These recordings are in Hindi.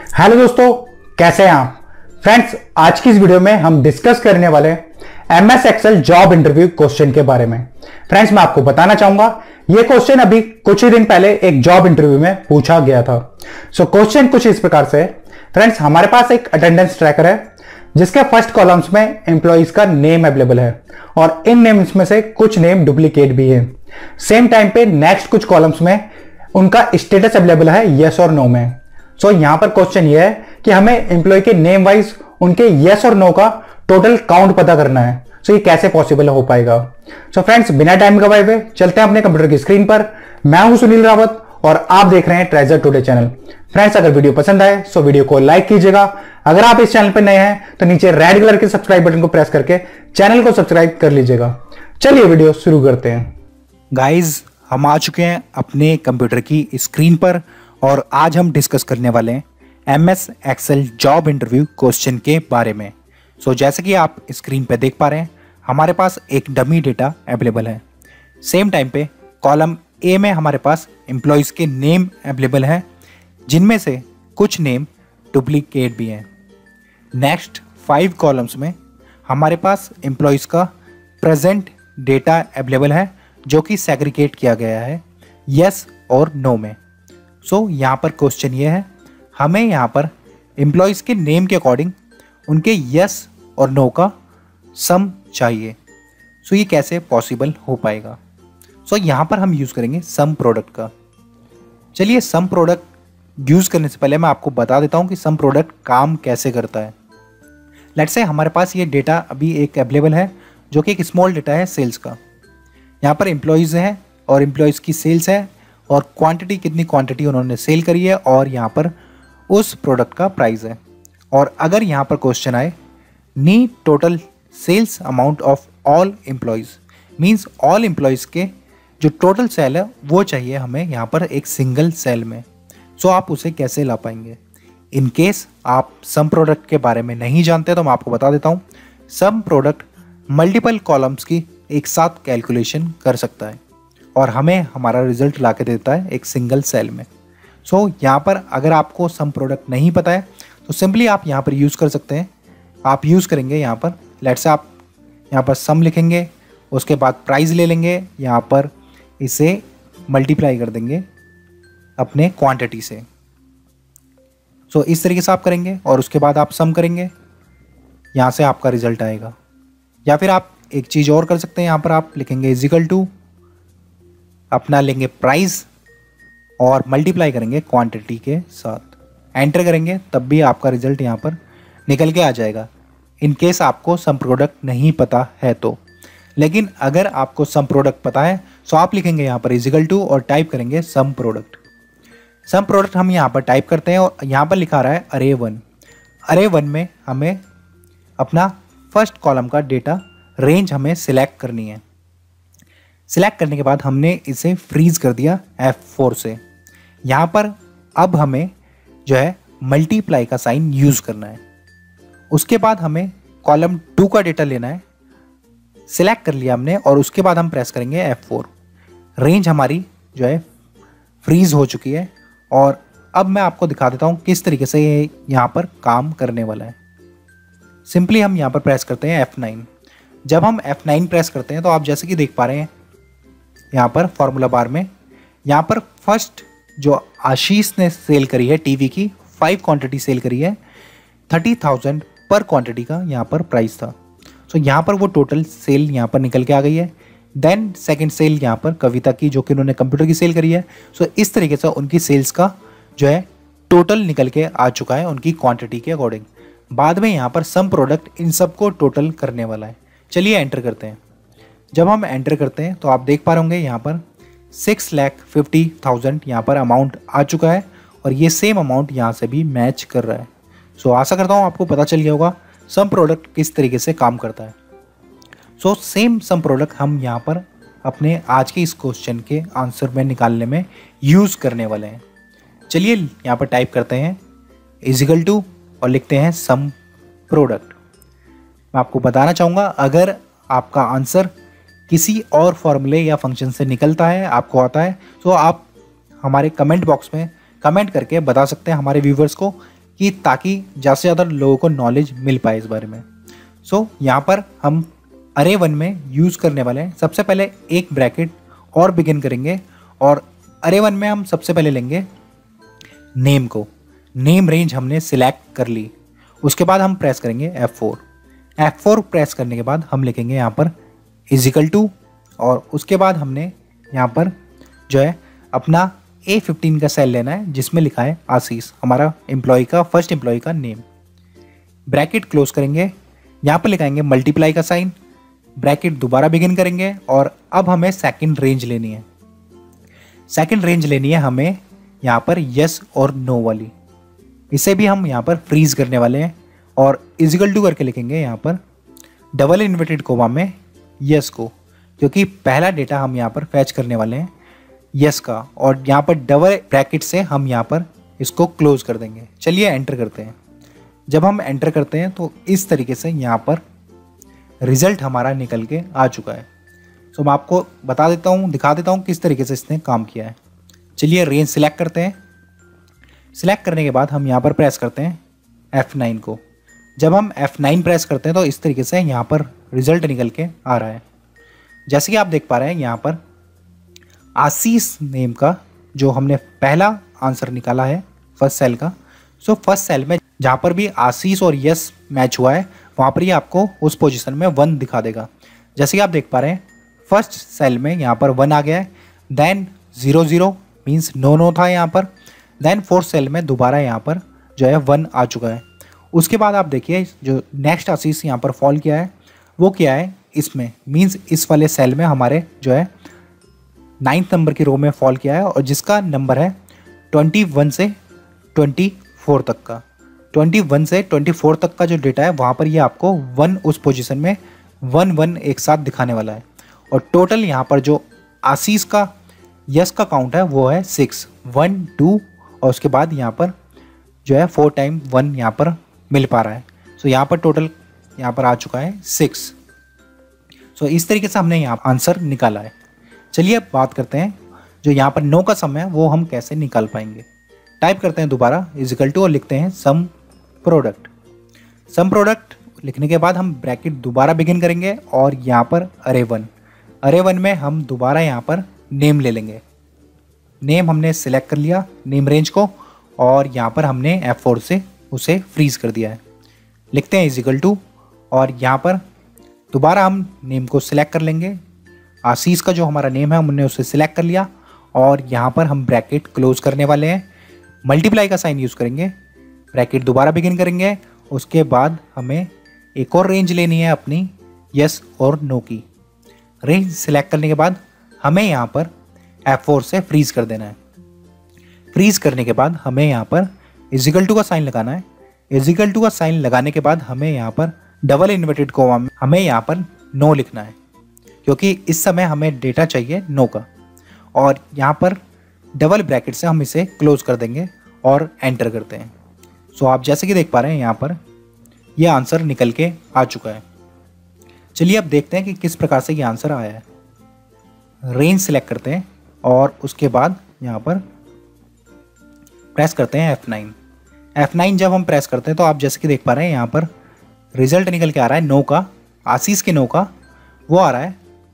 हेलो दोस्तों, कैसे हैं आप फ्रेंड्स। आज की इस वीडियो में हम डिस्कस करने वाले MS excel job interview question के बारे में। फ्रेंड्स, मैं आपको बताना चाहूंगा यह क्वेश्चन अभी कुछ ही दिन पहले एक जॉब इंटरव्यू में पूछा गया था। क्वेश्चन कुछ इस प्रकार से फ्रेंड्स, हमारे पास एक अटेंडेंस ट्रैकर है जिसके फर्स्ट कॉलम्स में एम्प्लॉइज का नेम अवेलेबल है और इन नेम्स में से कुछ नेम डुप्लीकेट भी है। सेम टाइम पे नेक्स्ट कुछ कॉलम्स में उनका स्टेटस अवेलेबल है यस और नो में। यहां पर क्वेश्चन ये है कि हमें एम्प्लॉय के नेम वाइज उनके यस और नो का टोटल काउंट पता करना है। ये कैसे पॉसिबल हो पाएगा। फ्रेंड्स, बिना टाइम गवाए हुए चलते हैं अपने कंप्यूटर की स्क्रीन पर। मैं हूं सुनील रावत और आप देख रहे हैं ट्रेजर टुडे चैनल। फ्रेंड्स, अगर वीडियो पसंद आए तो वीडियो को लाइक कीजिएगा। अगर आप इस चैनल पर नए हैं तो नीचे रेड कलर के सब्सक्राइब बटन को प्रेस करके चैनल को सब्सक्राइब कर लीजिएगा। चलिए वीडियो शुरू करते हैं। गाइज, हम आ चुके हैं अपने कंप्यूटर की स्क्रीन पर और आज हम डिस्कस करने वाले हैं MS excel job interview question के बारे में। जैसे कि आप स्क्रीन पे देख पा रहे हैं, हमारे पास एक डमी डेटा अवेलेबल है। सेम टाइम पे कॉलम ए में हमारे पास एम्प्लॉयज़ के नेम अवेलेबल हैं, जिनमें से कुछ नेम डुप्लीकेट भी हैं। नेक्स्ट 5 कॉलम्स में हमारे पास एम्प्लॉयज़ का प्रेजेंट डेटा अवेलेबल है, जो कि सेग्रीगेट किया गया है यस और नो में। यहाँ पर क्वेश्चन ये है, हमें यहाँ पर एम्प्लॉयज़ के नेम के अकॉर्डिंग उनके यस और नो का सम चाहिए। ये कैसे पॉसिबल हो पाएगा। यहाँ पर हम यूज़ करेंगे सम प्रोडक्ट का। चलिए, सम प्रोडक्ट यूज़ करने से पहले मैं आपको बता देता हूँ कि सम प्रोडक्ट काम कैसे करता है। लेट्स से हमारे पास ये डेटा अभी एक अवेलेबल है, जो कि एक स्मॉल डेटा है सेल्स का। यहाँ पर एम्प्लॉयज़ हैं और एम्प्लॉयज़ की सेल्स है और क्वांटिटी, कितनी क्वांटिटी उन्होंने सेल करी है और यहाँ पर उस प्रोडक्ट का प्राइस है। और अगर यहाँ पर क्वेश्चन आए need total sales amount of all employees, means all employees के जो टोटल सेल है वो चाहिए हमें यहाँ पर एक सिंगल सेल में। आप उसे कैसे ला पाएंगे। इन केस आप सम प्रोडक्ट के बारे में नहीं जानते तो मैं आपको बता देता हूँ। सम प्रोडक्ट मल्टीपल कॉलम्स की एक साथ कैलकुलेशन कर सकता है और हमें हमारा रिजल्ट ला के देता है एक सिंगल सेल में। यहाँ पर अगर आपको सम प्रोडक्ट नहीं पता है तो सिंपली आप यहाँ पर यूज़ कर सकते हैं। आप यूज़ करेंगे यहाँ पर, लेट्स से आप यहाँ पर सम लिखेंगे, उसके बाद प्राइस ले लेंगे, यहाँ पर इसे मल्टीप्लाई कर देंगे अपने क्वांटिटी से। इस तरीके से आप करेंगे और उसके बाद आप सम करेंगे, यहाँ से आपका रिजल्ट आएगा। या फिर आप एक चीज़ और कर सकते हैं, यहाँ पर आप लिखेंगे इजिकल टू, अपना लेंगे प्राइस और मल्टीप्लाई करेंगे क्वांटिटी के साथ, एंटर करेंगे, तब भी आपका रिजल्ट यहाँ पर निकल के आ जाएगा। इन केस आपको सम प्रोडक्ट नहीं पता है तो। लेकिन अगर आपको सम प्रोडक्ट पता है तो आप लिखेंगे यहाँ पर इजिकल टू और टाइप करेंगे सम प्रोडक्ट। सम प्रोडक्ट हम यहाँ पर टाइप करते हैं और यहाँ पर लिखा रहा है अरे 1। अरे 1 में हमें अपना फर्स्ट कॉलम का डेटा रेंज हमें सिलेक्ट करनी है। सिलेक्ट करने के बाद हमने इसे फ्रीज कर दिया F4 से। यहाँ पर अब हमें जो है मल्टीप्लाई का साइन यूज़ करना है। उसके बाद हमें कॉलम 2 का डेटा लेना है। सिलेक्ट कर लिया हमने और उसके बाद हम प्रेस करेंगे F4। रेंज हमारी जो है फ्रीज हो चुकी है और अब मैं आपको दिखा देता हूँ किस तरीके से ये यहाँ पर काम करने वाला है। सिंपली हम यहाँ पर प्रेस करते हैं F9। जब हम F9 प्रेस करते हैं तो आप जैसे कि देख पा रहे हैं यहाँ पर फॉर्मूला बार में, यहाँ पर फर्स्ट जो आशीष ने सेल करी है टीवी की 5 क्वांटिटी सेल करी है, 30,000 पर क्वांटिटी का यहाँ पर प्राइस था। यहाँ पर वो टोटल सेल यहाँ पर निकल के आ गई है। देन सेकंड सेल यहाँ पर कविता की, जो कि उन्होंने कंप्यूटर की सेल करी है। इस तरीके से उनकी सेल्स का जो है टोटल निकल के आ चुका है उनकी क्वांटिटी के अकॉर्डिंग। बाद में यहाँ पर सम प्रोडक्ट इन सबको टोटल करने वाला है। चलिए एंटर करते हैं। जब हम एंटर करते हैं तो आप देख पा रहे होंगे यहाँ पर 6,50,000 यहाँ पर अमाउंट आ चुका है और ये सेम अमाउंट यहाँ से भी मैच कर रहा है। आशा करता हूँ आपको पता चल गया होगा सम प्रोडक्ट किस तरीके से काम करता है। सेम सम प्रोडक्ट हम यहाँ पर अपने आज के इस क्वेश्चन के आंसर में निकालने में यूज़ करने वाले हैं। चलिए यहाँ पर टाइप करते हैं इजिकल टू और लिखते हैं सम प्रोडक्ट। मैं आपको बताना चाहूँगा, अगर आपका आंसर किसी और फॉर्मूले या फंक्शन से निकलता है, आपको आता है, तो आप हमारे कमेंट बॉक्स में कमेंट करके बता सकते हैं हमारे व्यूवर्स को कि ताकि ज़्यादा से ज़्यादा लोगों को नॉलेज मिल पाए इस बारे में। सो यहाँ पर हम अरे 1 में यूज़ करने वाले हैं। सबसे पहले एक ब्रैकेट और बिगिन करेंगे और अरे 1 में हम सबसे पहले लेंगे नेम को। नेम रेंज हमने सिलेक्ट कर ली। उसके बाद हम प्रेस करेंगे F4। F4 प्रेस करने के बाद हम लिखेंगे यहाँ पर इजिकल टू, और उसके बाद हमने यहाँ पर जो है अपना A15 का सेल लेना है जिसमें लिखा है आशीष, हमारा एम्प्लॉय का, फर्स्ट एम्प्लॉय का नेम। ब्रैकेट क्लोज करेंगे, यहाँ पर लिखाएंगे मल्टीप्लाई का साइन, ब्रैकेट दोबारा बिगिन करेंगे और अब हमें सेकंड रेंज लेनी है। सेकंड रेंज लेनी है हमें यहाँ पर यस और नो वाली। इसे भी हम यहाँ पर फ्रीज करने वाले हैं और इजिकल टू करके लिखेंगे यहाँ पर डबल इन्वर्टेड कोमा में यस को, क्योंकि पहला डेटा हम यहाँ पर फैच करने वाले हैं यस का, और यहाँ पर डबल ब्रैकेट से हम यहाँ पर इसको क्लोज कर देंगे। चलिए एंटर करते हैं। जब हम एंटर करते हैं तो इस तरीके से यहाँ पर रिजल्ट हमारा निकल के आ चुका है। तो मैं आपको बता देता हूँ, दिखा देता हूँ किस तरीके से इसने काम किया है। चलिए रेंज सिलेक्ट करते हैं। सिलेक्ट करने के बाद हम यहाँ पर प्रेस करते हैं F9 को। जब हम F9 प्रेस करते हैं तो इस तरीके से यहाँ पर रिजल्ट निकल के आ रहा है। जैसे कि आप देख पा रहे हैं यहाँ पर आशीष नेम का जो हमने पहला आंसर निकाला है फर्स्ट सेल का। सो फर्स्ट सेल में जहाँ पर भी आशीष और यस मैच हुआ है वहाँ पर ही आपको उस पोजीशन में 1 दिखा देगा। जैसे कि आप देख पा रहे हैं फर्स्ट सेल में यहाँ पर 1 आ गया है, देन 0 मीन्स नो था यहाँ पर, देन फोर्थ सेल में दोबारा यहाँ पर जो है 1 आ चुका है। उसके बाद आप देखिए जो नेक्स्ट आशीष यहाँ पर फॉल किया है वो क्या है इसमें, मीन्स इस वाले सेल में हमारे जो है 9th नंबर की रो में फॉल किया है और जिसका नंबर है 21 से 24 तक का। 21 से 24 तक का जो डेटा है वहाँ पर ये आपको 1 उस पोजीशन में 1 एक साथ दिखाने वाला है। और टोटल यहाँ पर जो आशीष का यस का काउंट है वो है 6, 1 2 और उसके बाद यहाँ पर जो है 4 टाइम 1 यहाँ पर मिल पा रहा है। सो यहाँ पर टोटल यहाँ पर आ चुका है 6। सो इस तरीके से हमने यहाँ आंसर निकाला है। चलिए अब बात करते हैं जो यहाँ पर नो का सम है वो हम कैसे निकाल पाएंगे। टाइप करते हैं दोबारा इजिकल टू और लिखते हैं सम प्रोडक्ट। सम प्रोडक्ट लिखने के बाद हम ब्रैकेट दोबारा बिगिन करेंगे और यहाँ पर अरे 1 में हम दोबारा यहाँ पर नेम ले लेंगे। नेम हमने सिलेक्ट कर लिया नेम रेंज को और यहाँ पर हमने F4 से उसे फ्रीज कर दिया है। लिखते हैं इजिकल टू और यहाँ पर दोबारा हम नेम को सिलेक्ट कर लेंगे। आशीष का जो हमारा नेम है हमने उसे सिलेक्ट कर लिया और यहाँ पर हम ब्रैकेट क्लोज करने वाले हैं। मल्टीप्लाई का साइन यूज़ करेंगे, ब्रैकेट दोबारा बिगिन करेंगे। उसके बाद हमें एक और रेंज लेनी है अपनी यस और नो की। रेंज सिलेक्ट करने के बाद हमें यहाँ पर F4 से फ्रीज कर देना है। फ्रीज करने के बाद हमें यहाँ पर इजिकल टू का साइन लगाना है। इजिकल टू का साइन लगाने के बाद हमें यहाँ पर डबल इन्वर्टेड कोमा में हमें यहाँ पर नो लिखना है, क्योंकि इस समय हमें डेटा चाहिए नो का। और यहाँ पर डबल ब्रैकेट से हम इसे क्लोज कर देंगे और एंटर करते हैं। सो आप जैसे कि देख पा रहे हैं यहाँ पर ये आंसर निकल के आ चुका है। चलिए अब देखते हैं कि किस प्रकार से ये आंसर आया है। रेंज सिलेक्ट करते हैं और उसके बाद यहाँ पर प्रेस करते हैं F9 जब हम प्रेस करते हैं तो आप जैसे कि देख पा रहे हैं यहाँ पर रिजल्ट निकल के आ रहा है नो का, आशीष के नो का। वो आ रहा है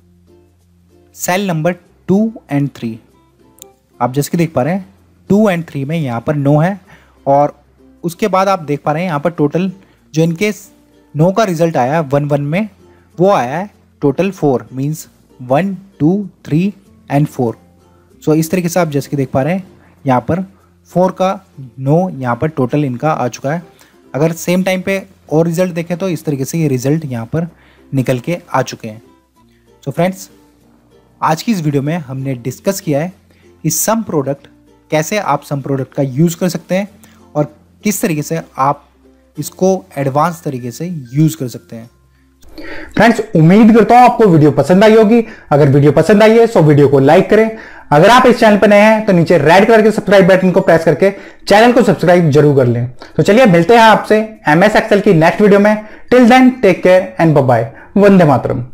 सेल नंबर 2 और 3। आप जैसे कि देख पा रहे हैं 2 और 3 में यहाँ पर नो है और उसके बाद आप देख पा रहे हैं यहाँ पर टोटल जो इनके नो का रिजल्ट आया है 1 में वो आया है टोटल 4 मीन्स 1 2 3 और 4। सो इस तरीके से आप जैसे कि देख पा रहे हैं यहाँ पर 4 का नो यहाँ पर टोटल इनका आ चुका है। अगर सेम टाइम पे और रिजल्ट देखें तो इस तरीके से ये रिजल्ट यहाँ पर निकल के आ चुके हैं। सो फ्रेंड्स आज की इस वीडियो में हमने डिस्कस किया है कि सम प्रोडक्ट कैसे आप सम प्रोडक्ट का यूज़ कर सकते हैं और किस तरीके से आप इसको एडवांस तरीके से यूज़ कर सकते हैं। फ्रेंड्स उम्मीद करता हूं आपको वीडियो पसंद आई होगी। अगर वीडियो पसंद आई है तो वीडियो को लाइक करें। अगर आप इस चैनल पर नए हैं तो नीचे रेड कलर के सब्सक्राइब बटन को प्रेस करके चैनल को सब्सक्राइब जरूर कर लें। तो चलिए मिलते हैं आपसे MS एक्सेल की नेक्स्ट वीडियो में। Till then take care and bye bye. वंदे मातरम।